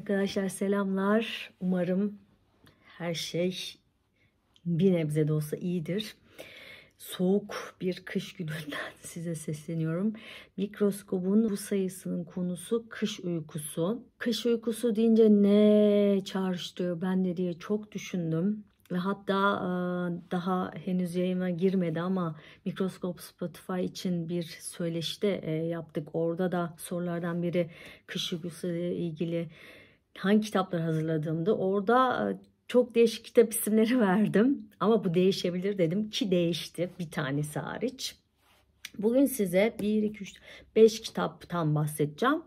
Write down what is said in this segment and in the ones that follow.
Arkadaşlar selamlar. Umarım her şey bir nebze de olsa iyidir. Soğuk bir kış gününden size sesleniyorum. Mikroskopun bu sayısının konusu kış uykusu. Kış uykusu deyince ne çağrıştırıyor bende diye çok düşündüm. Ve hatta daha henüz yayına girmedi ama Mikroskop Spotify için bir söyleşi de yaptık. Orada da sorulardan biri kış uykusu ile ilgili hangi kitapları hazırladığımda orada çok değişik kitap isimleri verdim. Ama bu değişebilir dedim ki değişti, bir tanesi hariç. Bugün size 1, 2, 3, 5 kitaptan bahsedeceğim.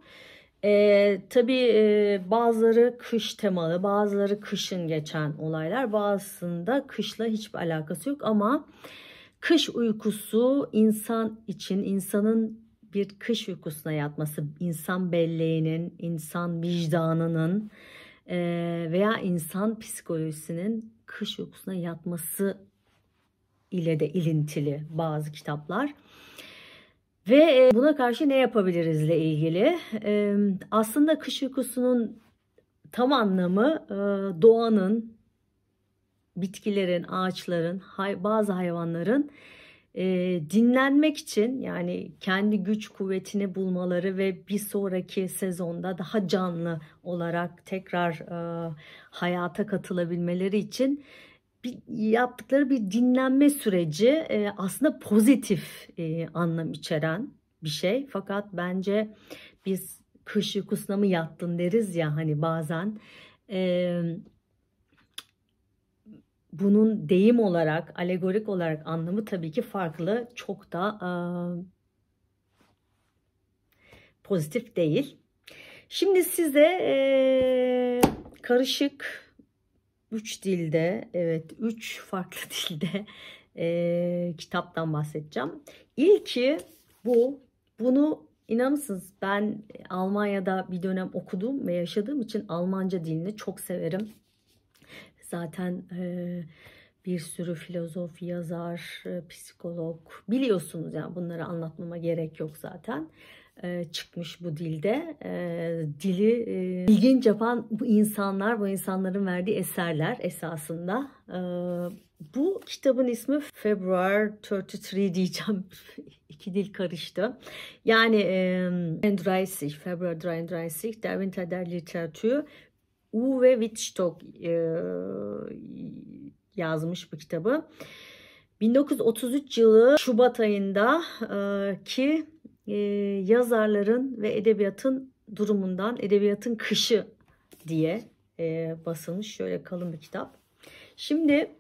Tabii bazıları kış temalı, bazıları kışın geçen olaylar, bazısında kışla hiçbir alakası yok ama kış uykusu insan için, insanın bir kış uykusuna yatması, insan belleğinin, insan vicdanının veya insan psikolojisinin kış uykusuna yatması ile de ilintili bazı kitaplar. Ve buna karşı ne yapabiliriz ile ilgili. Aslında kış uykusunun tam anlamı doğanın, bitkilerin, ağaçların, bazı hayvanların dinlenmek için, yani kendi güç kuvvetini bulmaları ve bir sonraki sezonda daha canlı olarak tekrar hayata katılabilmeleri için yaptıkları bir dinlenme süreci, aslında pozitif anlam içeren bir şey. Fakat bence biz kış uykusuna mı yattın deriz ya hani bazen. Bunun deyim olarak, alegorik olarak anlamı tabii ki farklı. Çok da pozitif değil. Şimdi size karışık 3 dilde, evet 3 farklı dilde kitaptan bahsedeceğim. İlki bu. Bunu inanır mısınız, ben Almanya'da bir dönem okudum ve yaşadığım için Almanca dilini çok severim. Zaten bir sürü filozof, yazar, psikolog biliyorsunuz, yani bunları anlatmama gerek yok zaten. Çıkmış bu dilde. Dili ilginç yapan bu insanlar, bu insanların verdiği eserler esasında. Bu kitabın ismi February 33 diyeceğim. İki dil karıştı. Yani 33, February 33, der Winter der Literatur. Uwe Wittstock yazmış bu kitabı. 1933 yılı Şubat ayında ki yazarların ve edebiyatın durumundan, edebiyatın kışı diye basılmış. Şöyle kalın bir kitap. Şimdi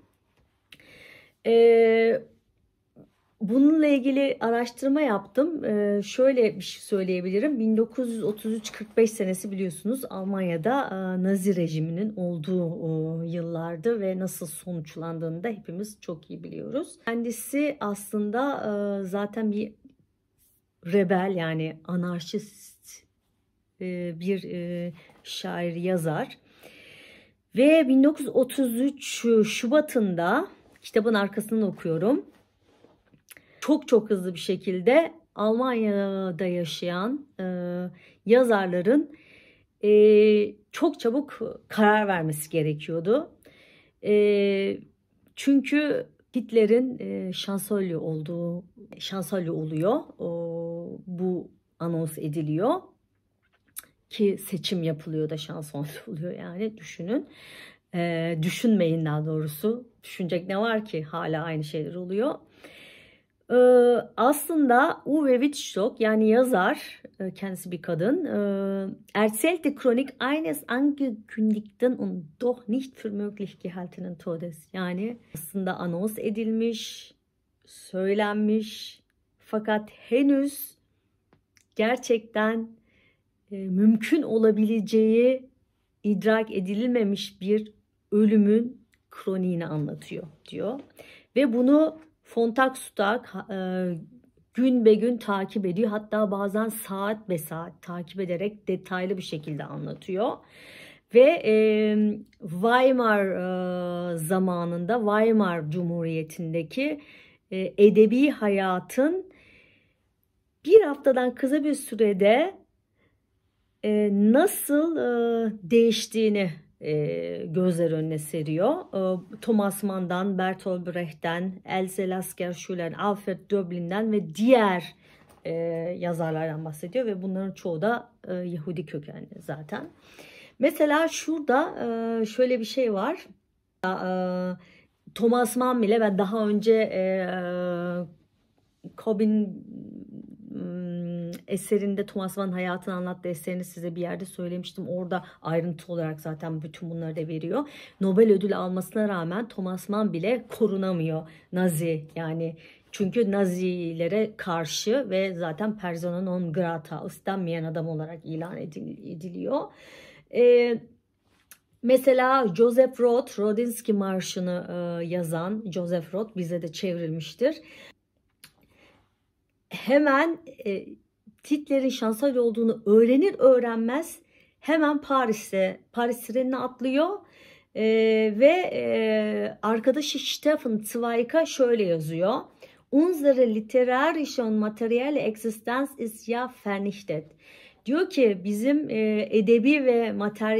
bununla ilgili araştırma yaptım. Şöyle bir şey söyleyebilirim. 1933-45 senesi biliyorsunuz Almanya'da Nazi rejiminin olduğu yıllardı ve nasıl sonuçlandığını da hepimiz çok iyi biliyoruz. Kendisi aslında zaten bir rebel, yani anarşist bir şair, yazar. Ve 1933 Şubat'ında kitabın arkasından okuyorum. Çok hızlı bir şekilde Almanya'da yaşayan yazarların çok çabuk karar vermesi gerekiyordu. Çünkü Hitler'in şansölye oluyor. Bu anons ediliyor ki seçim yapılıyor da şansölye oluyor, yani düşünün. Düşünmeyin, daha doğrusu. Düşünecek ne var ki, hala aynı şeyler oluyor. Aslında Uwe Wittstock, yani yazar, kendisi bir kadın, erzählte Chronik eines angekündigten und doch nicht für möglich gehaltenen Todes. Yani aslında anons edilmiş, söylenmiş fakat henüz gerçekten mümkün olabileceği idrak edilmemiş bir ölümün kroniğini anlatıyor diyor. Ve bunu von Tag zu Tag gün be gün takip ediyor. Hatta bazen saat be saat takip ederek detaylı bir şekilde anlatıyor. Ve Weimar zamanında, Weimar Cumhuriyeti'ndeki edebi hayatın bir haftadan kısa bir sürede nasıl değiştiğini gözler önüne seriyor. Thomas Mann'dan, Bertolt Brecht'ten, Else Lasker-Schüler, Alfred Döblin'den ve diğer yazarlardan bahsediyor ve bunların çoğu da Yahudi kökenli zaten. Mesela şurada şöyle bir şey var. Thomas Mann bile, ben daha önce Cobb'in eserinde, Thomas Mann'ın hayatını anlattığı eserini size bir yerde söylemiştim. Orada ayrıntı olarak zaten bütün bunları da veriyor. Nobel ödülü almasına rağmen Thomas Mann bile korunamıyor Nazi, yani çünkü Nazilere karşı ve zaten persona non grata, istenmeyen adam olarak ilan ediliyor. Mesela Joseph Roth, Rodinsky Marşı'nı yazan Joseph Roth bize de çevrilmiştir. Hemen Hitler'in şansölye olduğunu öğrenir öğrenmez hemen Paris trenine atlıyor ve arkadaşı Stefan Zweig'a şöyle yazıyor. Unsere literarische und materielle Existenz ist ja vernichtet. Diyor ki bizim edebi ve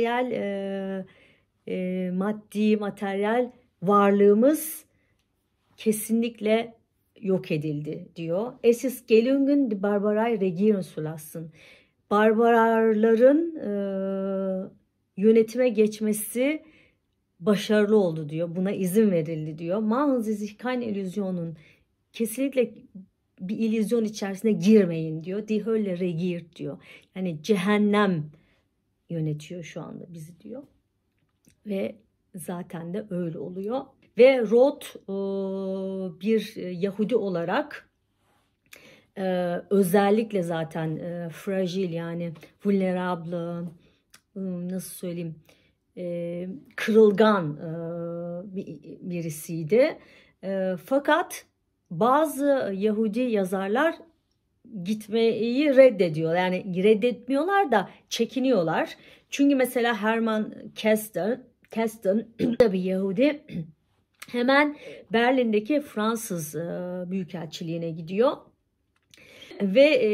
materyal varlığımız kesinlikle yok edildi diyor. Es ist gelungen die Barbarei regieren zu lassen. Barbarların yönetime geçmesi başarılı oldu diyor. Buna izin verildi diyor. Machen Sie sich keine Illusionen. Kesinlikle bir illüzyon içerisine girmeyin diyor. Die Hölle regiert diyor. Yani cehennem yönetiyor şu anda bizi diyor. Ve zaten de öyle oluyor. Ve Roth bir Yahudi olarak özellikle zaten fragile, yani vulnerable, nasıl söyleyeyim, kırılgan birisiydi. Fakat bazı Yahudi yazarlar gitmeyi reddediyor. Yani reddetmiyorlar da çekiniyorlar. Çünkü mesela Hermann Kasten da bir Yahudi. Hemen Berlin'deki Fransız Büyükelçiliğine gidiyor ve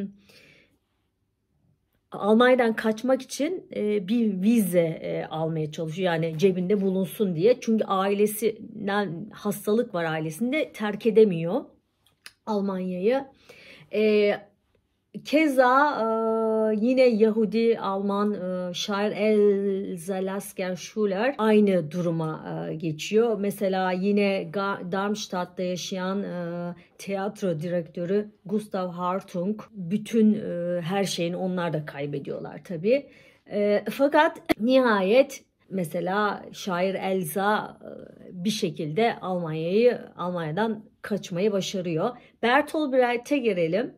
Almanya'dan kaçmak için bir vize almaya çalışıyor, yani cebinde bulunsun diye. Çünkü ailesinden hastalık var, ailesinde, terk edemiyor Almanya'yı. Keza yine Yahudi Alman şair Else Lasker-Schüler aynı duruma geçiyor. Mesela yine Darmstadt'ta yaşayan tiyatro direktörü Gustav Hartung, bütün her şeyini onlar da kaybediyorlar tabii. Fakat nihayet mesela şair Elsa bir şekilde Almanya'dan kaçmayı başarıyor. Bertolt Brecht'e gelelim.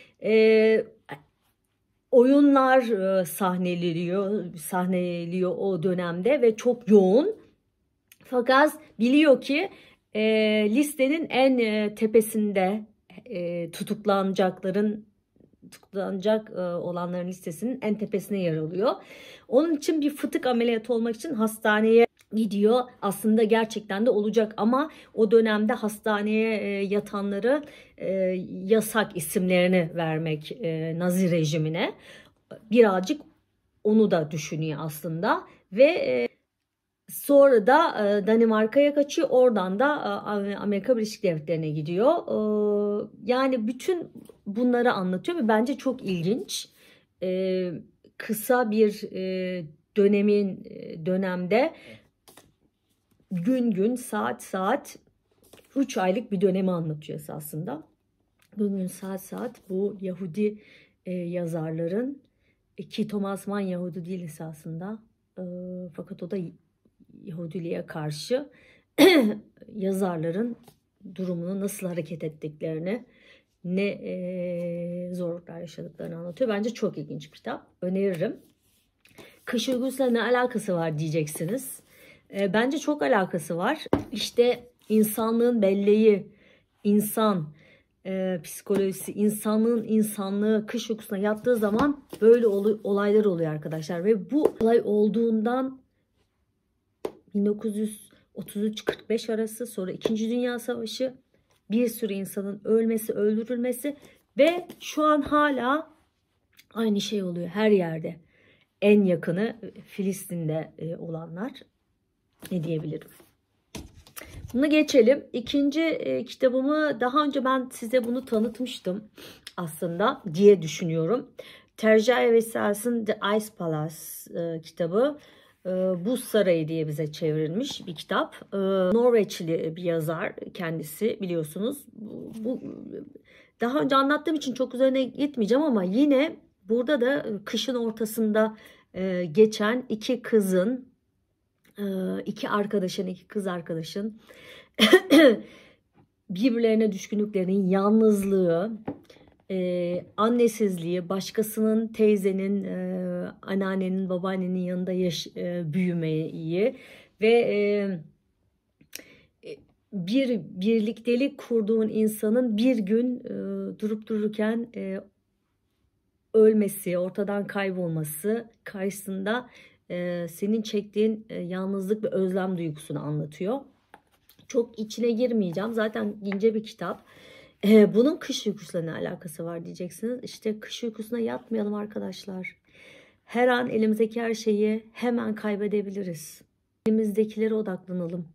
Oyunlar sahneleniyor o dönemde ve çok yoğun. Fakat biliyor ki listenin en tepesinde tutuklanacak olanların listesinin en tepesine yer alıyor. Onun için bir fıtık ameliyatı olmak için hastaneye gidiyor. Aslında gerçekten de olacak ama o dönemde hastaneye yatanları yasak, isimlerini vermek Nazi rejimine. Birazcık onu da düşünüyor aslında ve sonra da Danimarka'ya kaçıyor. Oradan da Amerika Birleşik Devletleri'ne gidiyor. Yani bütün bunları anlatıyor ve bence çok ilginç. Kısa bir dönemde gün saat 3 aylık bir dönemi anlatıyor esasında. Gün saat bu Yahudi yazarların, ki Thomas Mann Yahudi değil esasında, fakat o da Yahudiliğe karşı yazarların durumunu, nasıl hareket ettiklerini, ne zorluklar yaşadıklarını anlatıyor. Bence çok ilginç bir kitap. Öneririm. Kış uygusuyla ne alakası var diyeceksiniz. Bence çok alakası var. İşte insanlığın belleği, insan psikolojisi, insanlığı kış uykusuna yattığı zaman böyle olaylar oluyor arkadaşlar. Ve bu olay olduğundan 1933-45 arası, sonra 2. Dünya Savaşı, bir sürü insanın ölmesi, öldürülmesi ve şu an hala Aynı şey oluyor her yerde. En yakını Filistin'de olanlar. Ne diyebilirim? Bunu geçelim. İkinci kitabımı daha önce ben size bunu tanıtmıştım aslında diye düşünüyorum. Tercih Vesas'ın The Ice Palace kitabı. Buz Sarayı diye bize çevrilmiş bir kitap. Norveçli bir yazar kendisi, biliyorsunuz. Bu daha önce anlattığım için çok üzerine gitmeyeceğim ama yine burada da kışın ortasında geçen iki kızın, iki kız arkadaşın birbirlerine düşkünlüklerinin, yalnızlığı, annesizliği, başkasının, teyzenin, anneannenin, babaannenin yanında büyümeyi ve bir birliktelik kurduğun insanın bir gün durup dururken ölmesi, ortadan kaybolması karşısında senin çektiğin yalnızlık ve özlem duygusunu anlatıyor. Çok içine girmeyeceğim. Zaten ince bir kitap. Bunun kış uykusuyla ne alakası var diyeceksiniz. İşte kış uykusuna yatmayalım arkadaşlar. Her an elimizdeki her şeyi hemen kaybedebiliriz. Elimizdekilere odaklanalım.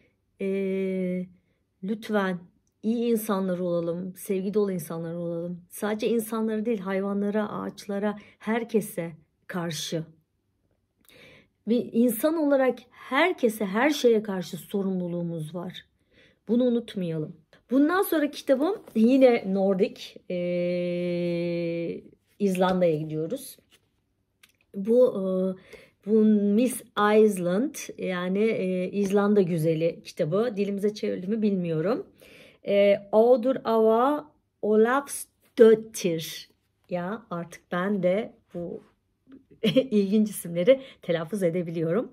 Lütfen iyi insanlar olalım. Sevgi dolu insanlar olalım. Sadece insanlara değil, hayvanlara, ağaçlara, herkese karşı. Bir insan olarak herkese, her şeye karşı sorumluluğumuz var. Bunu unutmayalım. Bundan sonra kitabım yine Nordik, İzlanda'ya gidiyoruz. Bu Miss Iceland, yani İzlanda güzeli kitabı. Dilimize çevrildi mi bilmiyorum. Audur Ava Olafsdottir. Ya artık ben de bu ilginç isimleri telaffuz edebiliyorum.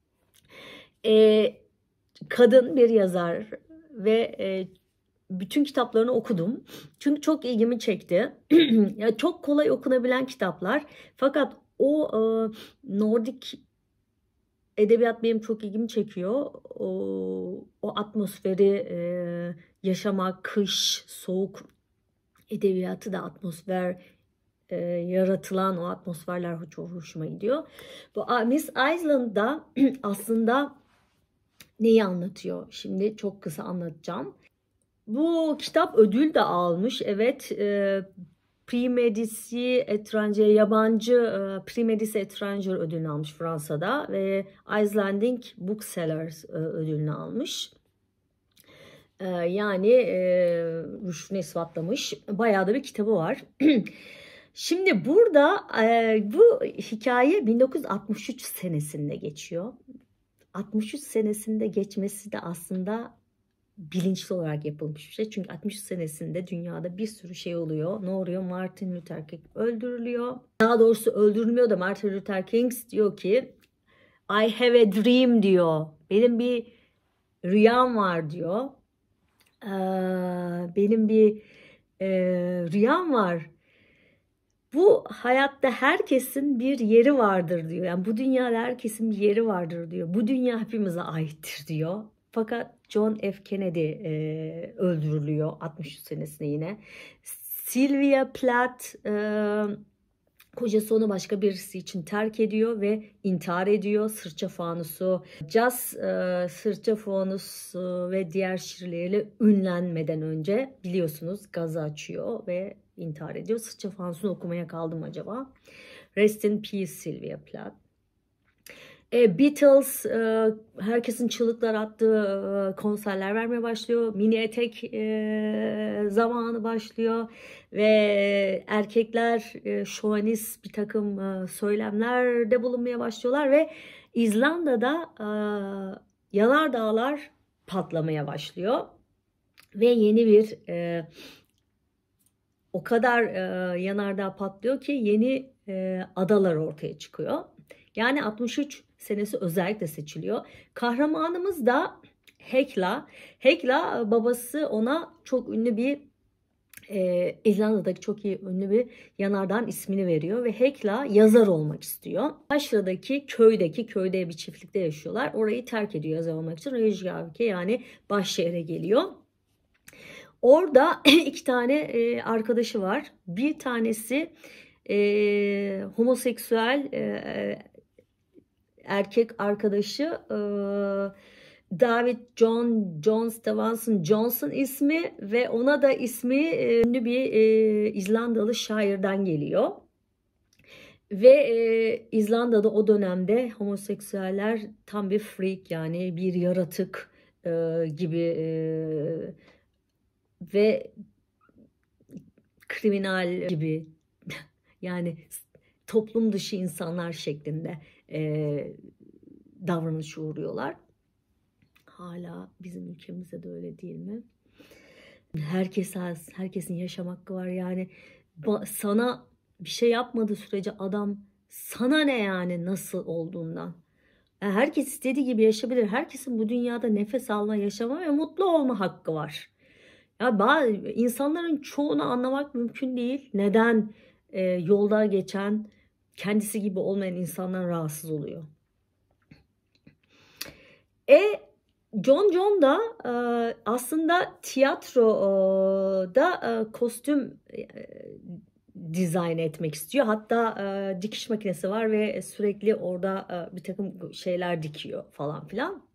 Kadın bir yazar ve bütün kitaplarını okudum. Çünkü çok ilgimi çekti. Ya çok kolay okunabilen kitaplar. Fakat o Nordik edebiyat benim çok ilgimi çekiyor. O atmosferi yaşamak, kış, soğuk edebiyatı da, atmosfer yaratılan o atmosferler çok hoşuma gidiyor. Bu Miss Iceland'da aslında neyi anlatıyor? Şimdi çok kısa anlatacağım. Bu kitap ödül de almış. Evet, Prix Medici Étranger, yabancı Prix Medici Étranger ödülünü almış Fransa'da ve Icelandic Booksellers ödülünü almış. Yani rüşvünü ispatlamış. Bayağı da bir kitabı var. Şimdi burada bu hikaye 1963 senesinde geçiyor. 63 senesinde geçmesi de aslında bilinçli olarak yapılmış bir şey. Çünkü 63 senesinde dünyada bir sürü şey oluyor. Ne oluyor? Martin Luther King öldürülüyor. Daha doğrusu öldürülmüyor da Martin Luther King diyor ki I have a dream diyor. Benim bir rüyam var diyor. Benim bir rüyam var. Bu hayatta herkesin bir yeri vardır diyor. Yani bu dünyada herkesin bir yeri vardır diyor. Bu dünya hepimize aittir diyor. Fakat John F. Kennedy öldürülüyor 63 senesinde yine. Sylvia Plath kocası onu başka birisi için terk ediyor ve intihar ediyor. Sırça Fanusu, Sırça Fanusu ve diğer şiirleriyle ünlenmeden önce biliyorsunuz gazı açıyor ve intihar ediyor. Sırça Fanus'unu okumaya kaldım acaba. Rest in peace Sylvia Plath. Beatles herkesin çığlıklar attığı konserler vermeye başlıyor. Mini etek zamanı başlıyor ve erkekler şovenist bir takım söylemlerde bulunmaya başlıyorlar ve İzlanda'da yanardağlar patlamaya başlıyor ve yeni bir o kadar yanardağ patlıyor ki yeni adalar ortaya çıkıyor. Yani 63 senesi özellikle seçiliyor. Kahramanımız da Hekla. Hekla, babası ona çok ünlü bir İzlanda'daki çok iyi ünlü bir yanardağın ismini veriyor ve Hekla yazar olmak istiyor. Aşağıdaki köyde bir çiftlikte yaşıyorlar. Orayı terk ediyor yazar olmak için. Reykjavik'e, yani Başşehir'e geliyor. Orada iki tane arkadaşı var. Bir tanesi homoseksüel erkek arkadaşı David John Stevenson Johnson ismi ve ona da ismi ünlü bir İzlandalı şairden geliyor. Ve İzlanda'da o dönemde homoseksüeller tam bir freak, yani bir yaratık gibi ve kriminal gibi yani toplum dışı insanlar şeklinde davranış uğruyorlar. Hala bizim ülkemizde de öyle değil mi? Herkesin yaşam hakkı var. Yani sana bir şey yapmadığı sürece adam, sana ne yani nasıl olduğundan. Yani herkes istediği gibi yaşayabilir. Herkesin bu dünyada nefes alma, yaşama ve mutlu olma hakkı var. Ya insanların çoğunu anlamak mümkün değil. Neden yolda geçen kendisi gibi olmayan insanlar rahatsız oluyor? John da aslında tiyatroda kostüm dizayn etmek istiyor. Hatta dikiş makinesi var ve sürekli orada bir takım şeyler dikiyor falan filan.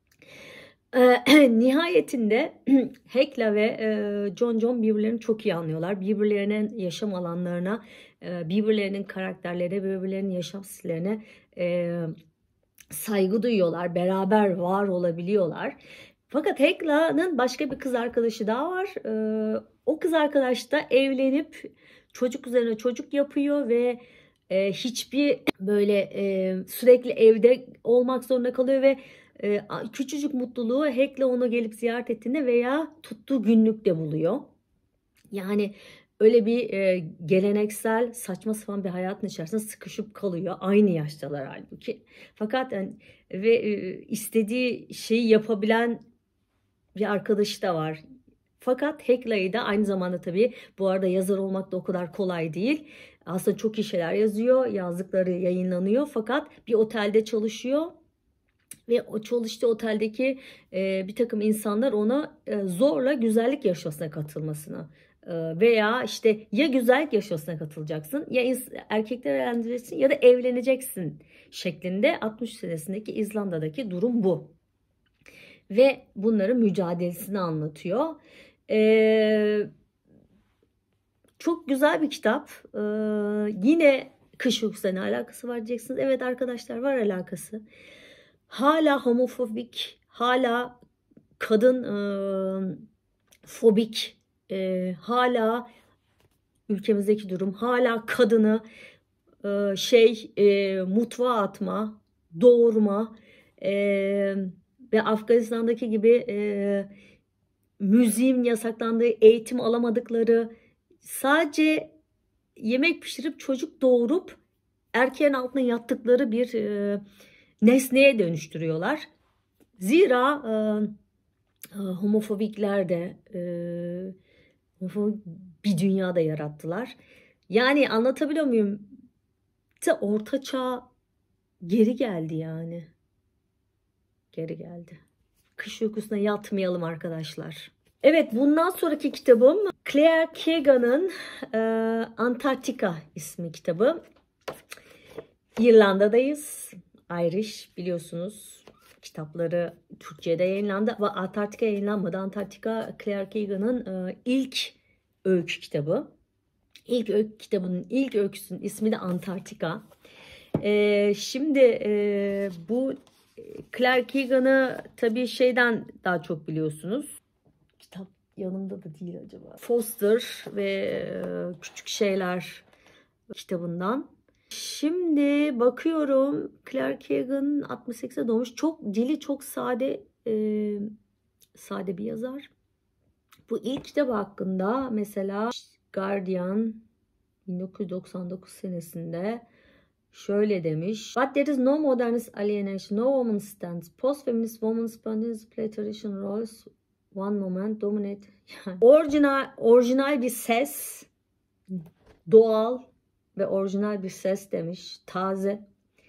Nihayetinde Hekla ve John birbirlerini çok iyi anlıyorlar. Birbirlerinin yaşam alanlarına, birbirlerinin karakterlerine, birbirlerinin yaşam stillerine saygı duyuyorlar. Beraber var olabiliyorlar. Fakat Hekla'nın başka bir kız arkadaşı daha var. O kız arkadaş da evlenip çocuk üzerine çocuk yapıyor ve hiçbir böyle sürekli evde olmak zorunda kalıyor ve küçücük mutluluğu Hekla onu gelip ziyaret ettiğinde veya tuttuğu günlükte buluyor. Yani öyle bir geleneksel saçma sapan bir hayatın içerisinde sıkışıp kalıyor. Aynı yaştalar halbuki. Fakat ve istediği şeyi yapabilen bir arkadaşı da var. Fakat Hekla'yı da aynı zamanda, tabii bu arada yazar olmak da o kadar kolay değil. Aslında çok iyi şeyler yazıyor. Yazdıkları yayınlanıyor. Fakat bir otelde çalışıyor. Ve o çalıştığı oteldeki bir takım insanlar ona zorla güzellik yarışmasına katılmasını veya işte ya güzellik yarışmasına katılacaksın ya erkekler evlendireceksin ya da evleneceksin şeklinde 60 senesindeki İzlanda'daki durum bu. Ve bunların mücadelesini anlatıyor. Çok güzel bir kitap. Yine kış uykusuyla alakası var diyeceksiniz. Evet arkadaşlar, var alakası. Hala homofobik, hala kadın fobik, hala ülkemizdeki durum, hala kadını mutfağa atma, doğurma ve Afganistan'daki gibi müziğin yasaklandığı, eğitim alamadıkları, sadece yemek pişirip çocuk doğurup erkeğin altına yattıkları bir nesneye dönüştürüyorlar. Zira homofobikler de homofobik bir dünyada yarattılar. Yani anlatabiliyor muyum? Orta Çağ geri geldi yani. Geri geldi. Kış uykusuna yatmayalım arkadaşlar. Evet, bundan sonraki kitabım Claire Keegan'ın Antarktika ismi kitabı. İrlanda'dayız. Irish biliyorsunuz. Kitapları Türkçe'de yayınlandı ve Antarktika yayınlanmadı. Antarktika Claire Keegan'ın ilk öykü kitabı. İlk öykü kitabının ilk öyküsünün ismi de Antarktika. Şimdi bu Claire Keegan'ı tabii şeyden daha çok biliyorsunuz. Kitap yanımda da değil acaba. Foster ve Küçük Şeyler kitabından. Şimdi bakıyorum, Claire Keegan 68'de doğmuş. Dili çok sade bir yazar. Bu ilk kitabı hakkında mesela Guardian 1999 senesinde şöyle demiş. But there is no modernist alienation, no woman stands. Post-feminist women spontaneous play traditional roles. One moment dominate. Yani orijinal bir ses, doğal ve orijinal bir ses demiş. Taze.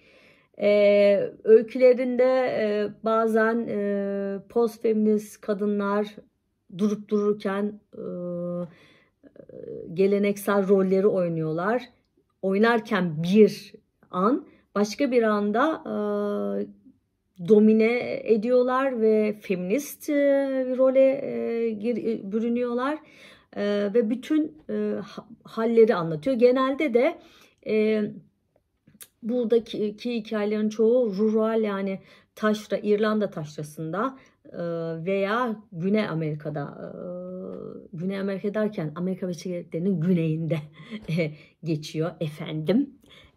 Öykülerinde bazen post-feminist kadınlar durup dururken geleneksel rolleri oynuyorlar. oynarken bir an, başka bir anda domine ediyorlar ve feminist role bürünüyorlar ve bütün halleri anlatıyor. Genelde de buradaki hikayelerin çoğu rural, yani taşra, İrlanda taşrasında veya Güney Amerika'da, Güney Amerika derken Amerika Birleşik Devletleri'nin güneyinde geçiyor efendim.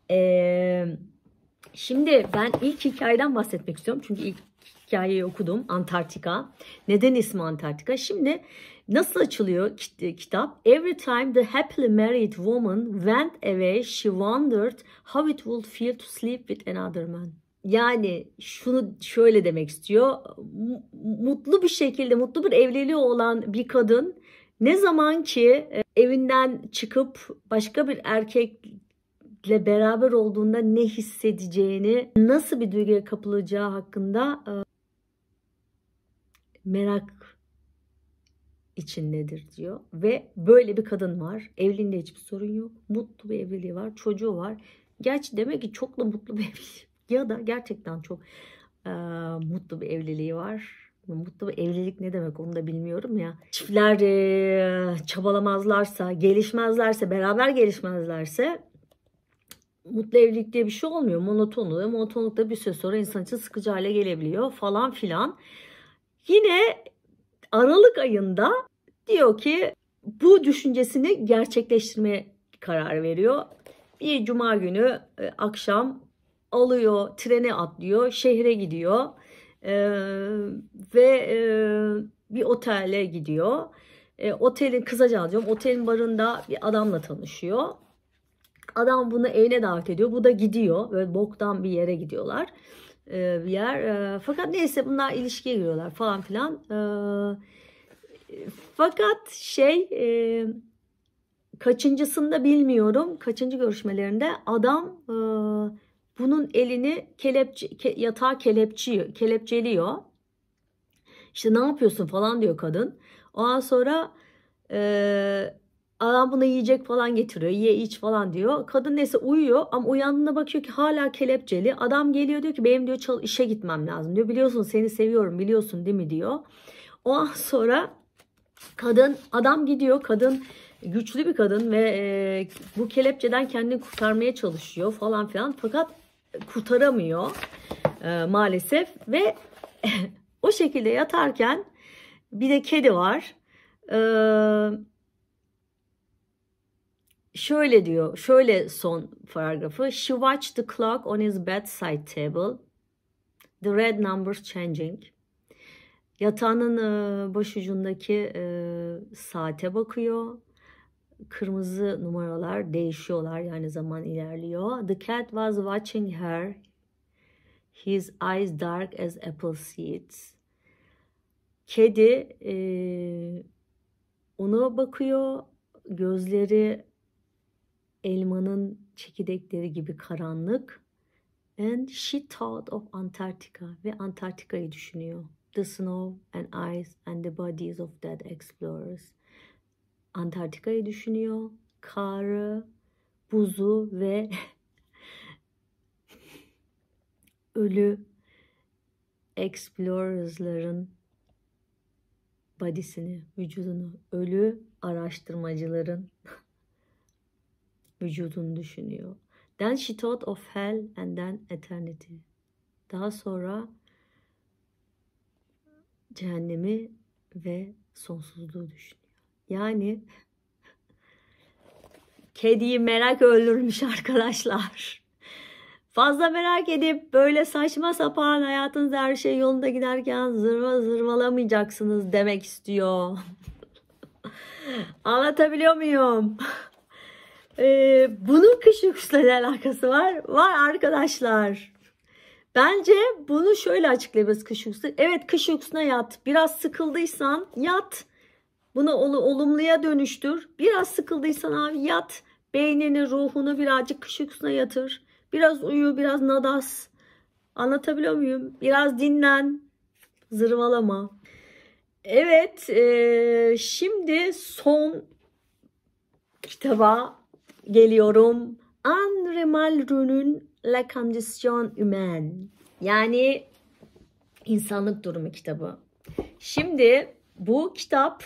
Şimdi ben ilk hikayeden bahsetmek istiyorum. Çünkü ilk hikayeyi okudum. Antarktika. Neden ismi Antarktika? Şimdi nasıl açılıyor kitap? Every time the happily married woman went away, she wondered how it would feel to sleep with another man. Yani şunu şöyle demek istiyor. Mutlu bir şekilde, mutlu bir evliliği olan bir kadın ne zaman ki evinden çıkıp başka bir erkekle beraber olduğunda ne hissedeceğini, nasıl bir duyguya kapılacağı hakkında merak içindedir diyor. Ve böyle bir kadın var. Evliliğinde hiçbir sorun yok. Mutlu bir evliliği var. Çocuğu var. Gerçi demek ki çok da mutlu bir evliliği ya da gerçekten çok mutlu bir evliliği var. Mutlu bir evlilik ne demek onu da bilmiyorum ya. Çiftler çabalamazlarsa, gelişmezlerse, beraber gelişmezlerse mutlu evlilik diye bir şey olmuyor. Monoton oluyor. Monotonluk da bir süre sonra insan için sıkıcı hale gelebiliyor falan filan. Yine Aralık ayında diyor ki bu düşüncesini gerçekleştirmeye karar veriyor. Bir cuma günü akşam alıyor, trene atlıyor, şehre gidiyor ve bir otele gidiyor. Otelin, kısaca alacağım, otelin barında bir adamla tanışıyor. Adam bunu evine davet ediyor. Bu da gidiyor. Böyle boktan bir yere gidiyorlar. Bir yer. Fakat neyse bunlar ilişkiye giriyorlar falan filan. Fakat kaçıncısında bilmiyorum. Kaçıncı görüşmelerinde adam bunun elini yatağa kelepçeliyor. İşte ne yapıyorsun falan diyor kadın. Ondan sonra adam buna yiyecek falan getiriyor. Ye iç falan diyor. Kadın neyse uyuyor ama uyandığında bakıyor ki hala kelepçeli. Adam geliyor diyor ki benim diyor işe gitmem lazım diyor. Biliyorsun seni seviyorum biliyorsun değil mi diyor. Ondan sonra adam gidiyor. Kadın güçlü bir kadın ve bu kelepçeden kendini kurtarmaya çalışıyor falan filan. Fakat kurtaramıyor maalesef ve o şekilde yatarken bir de kedi var. Şöyle diyor, şöyle son paragrafı. She watched the clock on his bedside table. The red numbers changing. Yatağının başucundaki saate bakıyor. Kırmızı numaralar değişiyorlar, yani zaman ilerliyor. The cat was watching her. His eyes dark as apple seeds. Kedi ona bakıyor. Gözleri elmanın çekirdekleri gibi karanlık. And she thought of Antarctica. Ve Antarktika'yı düşünüyor. The snow and ice and the bodies of dead explorers. Antarktika'yı düşünüyor. Karı, buzu ve ölü explorers'ların body'sini, vücudunu, ölü araştırmacıların vücudunu düşünüyor. Then she thought of hell and then eternity. Daha sonra cehennemi ve sonsuzluğu düşünüyor. Yani kediyi merak öldürmüş arkadaşlar. Fazla merak edip böyle saçma sapan hayatınızda her şey yolunda giderken zırvalamayacaksınız demek istiyor. Anlatabiliyor muyum? Bunun kış uykusuyla alakası var. Var arkadaşlar. Bence bunu şöyle açıklayabiliriz kış uykusu. Evet, kış uykusuna yat. Biraz sıkıldıysan yat. Bunu olumluya dönüştür. Biraz sıkıldıysan abi yat. Beynini, ruhunu birazcık kış uykusuna yatır. Biraz uyu, biraz nadas. Anlatabiliyor muyum? Biraz dinlen. Zırvalama. Evet, şimdi son kitaba geliyorum. André Malraux'un La Condition Humaine, yani İnsanlık Durumu kitabı. Şimdi bu kitap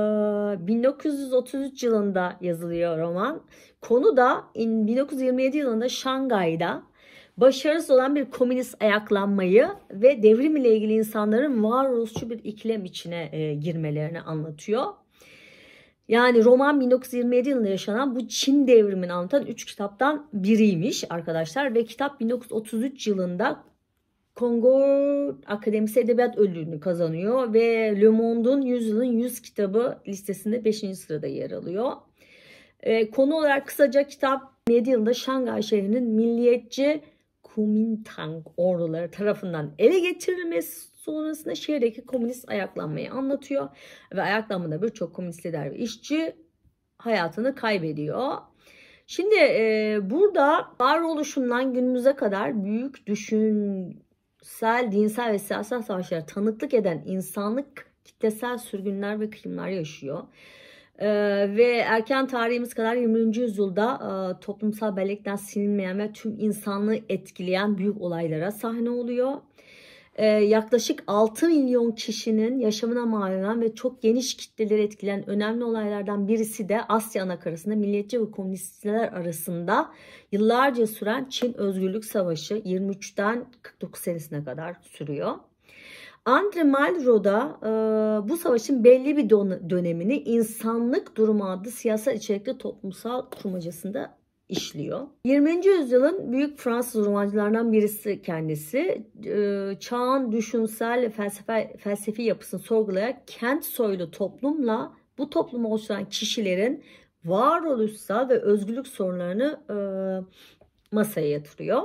1933 yılında yazılıyor roman. Konu da 1927 yılında Şangay'da başarısız olan bir komünist ayaklanmayı ve devrim ile ilgili insanların varoluşçu bir ikilem içine girmelerini anlatıyor. Yani roman 1927 yılında yaşanan bu Çin devrimini anlatan 3 kitaptan biriymiş arkadaşlar. Ve kitap 1933 yılında Kongo Akademisi Edebiyat Ödülünü kazanıyor ve Le Monde'un Yüzyılın 100 kitabı listesinde 5. sırada yer alıyor. Konu olarak kısaca kitap 1927 yılında Şangay şehrinin milliyetçi Kuomintang orduları tarafından ele geçirilmesi sonrasında şehirdeki komünist ayaklanmayı anlatıyor. Ve ayaklanmada birçok komünist lider ve işçi hayatını kaybediyor. Şimdi burada varoluşundan günümüze kadar büyük düşünsel, dinsel ve siyasal savaşlara tanıklık eden insanlık kitlesel sürgünler ve kıyımlar yaşıyor. Ve erken tarihimiz kadar 20. yüzyılda toplumsal bellekten silinmeyen ve tüm insanlığı etkileyen büyük olaylara sahne oluyor. Yaklaşık 6 milyon kişinin yaşamına mal olan ve çok geniş kitleleri etkileyen önemli olaylardan birisi de Asya anakarasında milliyetçi ve komünistler arasında yıllarca süren Çin Özgürlük Savaşı 23'ten 49 senesine kadar sürüyor. André Malraux da bu savaşın belli bir dönemini İnsanlık Durumu adlı siyasal içerikli toplumsal kurmacasında işliyor. 20. yüzyılın büyük Fransız romancılarından birisi kendisi. Çağın düşünsel felsefi yapısını sorgulayarak kent soylu toplumla bu toplumu oluşturan kişilerin varoluşsal ve özgürlük sorunlarını masaya yatırıyor.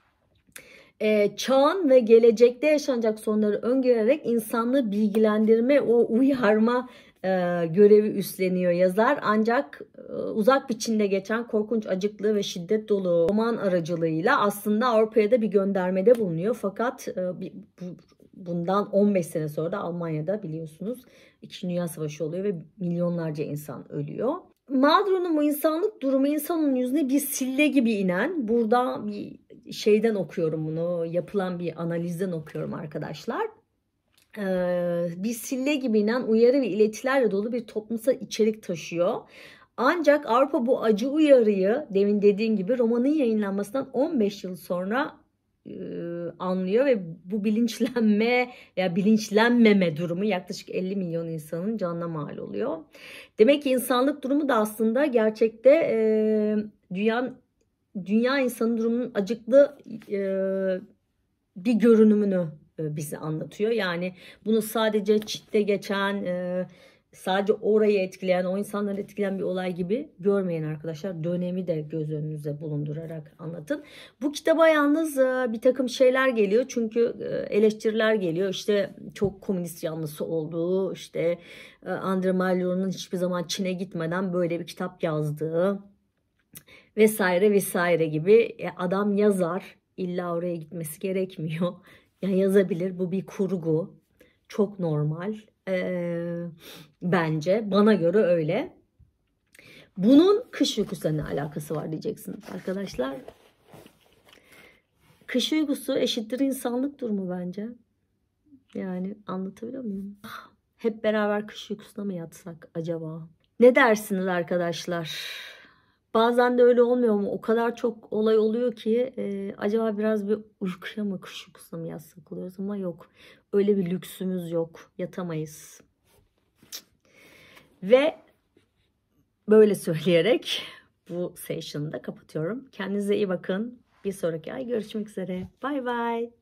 Çağın ve gelecekte yaşanacak sorunları öngörerek insanlığı bilgilendirme, o uyarma görevi üstleniyor yazar. Ancak uzak bir Çin'de geçen korkunç, acıklı ve şiddet dolu roman aracılığıyla aslında Avrupa'ya da bir göndermede bulunuyor. Fakat bundan 15 sene sonra da Almanya'da biliyorsunuz 2. Dünya Savaşı oluyor ve milyonlarca insan ölüyor. Malraux'un bu insanlık durumu insanın yüzüne bir sille gibi inen, burada bir şeyden okuyorum bunu, yapılan bir analizden okuyorum arkadaşlar. Bir sille gibi inen uyarı ve iletilerle dolu bir toplumsal içerik taşıyor. Ancak Avrupa bu acı uyarıyı demin dediğim gibi romanın yayınlanmasından 15 yıl sonra anlıyor ve bu bilinçlenme veya bilinçlenmeme durumu yaklaşık 50 milyon insanın canına mal oluyor. Demek ki insanlık durumu da aslında gerçekte dünya insanın durumunun acıklı bir görünümünü bize anlatıyor. Yani bunu sadece Çin'de geçen, sadece orayı etkileyen, o insanları etkileyen bir olay gibi görmeyin arkadaşlar. Dönemi de göz önünüze bulundurarak anlatın. Bu kitaba yalnız bir takım şeyler geliyor. Çünkü eleştiriler geliyor. İşte çok komünist yanlısı olduğu, işte André Malraux'un hiçbir zaman Çin'e gitmeden böyle bir kitap yazdığı vesaire vesaire gibi. Adam yazar. İlla oraya gitmesi gerekmiyor. Yani yazabilir. Bu bir kurgu. Çok normal. Bence. Bana göre öyle. Bunun kış uykusuyla ne alakası var diyeceksiniz arkadaşlar. Kış uykusu eşittir insanlık durumu bence. Yani anlatabiliyor muyum? Hep beraber kış uykusuna mı yatsak acaba? Ne dersiniz arkadaşlar? Bazen de öyle olmuyor mu? O kadar çok olay oluyor ki acaba biraz bir uykuya mı, kış uykusuna mı yatsak oluyoruz ama yok. Öyle bir lüksümüz yok. Yatamayız. Ve böyle söyleyerek bu session'ı da kapatıyorum. Kendinize iyi bakın. Bir sonraki ay görüşmek üzere. Bye bye.